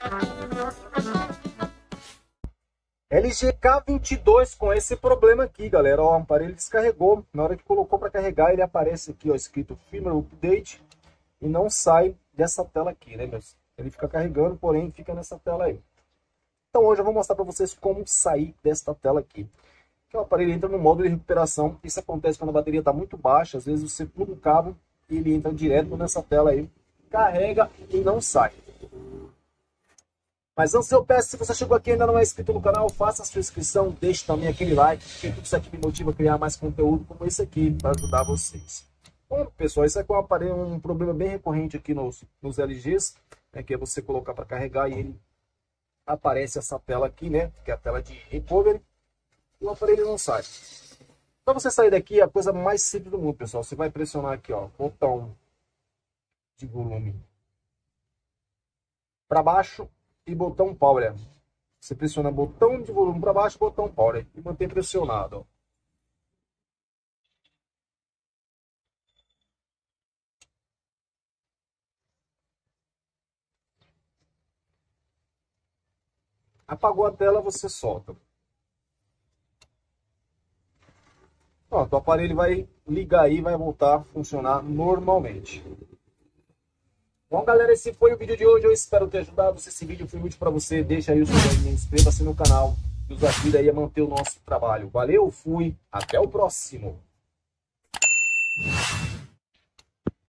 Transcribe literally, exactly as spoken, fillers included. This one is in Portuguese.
L G K vinte e dois com esse problema aqui, galera. Ó, o aparelho descarregou. Na hora que colocou para carregar, ele aparece aqui, ó, escrito Firmware Update e não sai dessa tela aqui, né, meus? Ele fica carregando, porém fica nessa tela aí. Então hoje eu vou mostrar para vocês como sair desta tela aqui. Que o aparelho entra no modo de recuperação. Isso acontece quando a bateria está muito baixa. Às vezes você pluga o cabo e ele entra direto nessa tela aí, carrega e não sai. Mas antes eu peço, se você chegou aqui e ainda não é inscrito no canal, faça a sua inscrição, deixe também aquele like, porque tudo isso aqui me motiva a criar mais conteúdo como esse aqui para ajudar vocês. Bom, pessoal, isso aqui é um aparelho, um problema bem recorrente aqui nos, nos L Gs, né, que é você colocar para carregar e ele aparece essa tela aqui, né, que é a tela de recovery, e o aparelho não sai. Para você sair daqui, é a coisa mais simples do mundo, pessoal. Você vai pressionar aqui, ó, botão de volume para baixo e botão power. Você pressiona botão de volume para baixo, botão power e mantém pressionado, ó. Apagou a tela, você solta. Pronto, o aparelho vai ligar aí e vai voltar a funcionar normalmente. Bom, galera, esse foi o vídeo de hoje. Eu espero ter ajudado. Se esse vídeo foi útil para você, deixa aí o seu joinha, inscreva-se no canal e nos ajude aí a manter o nosso trabalho. Valeu, fui, até o próximo.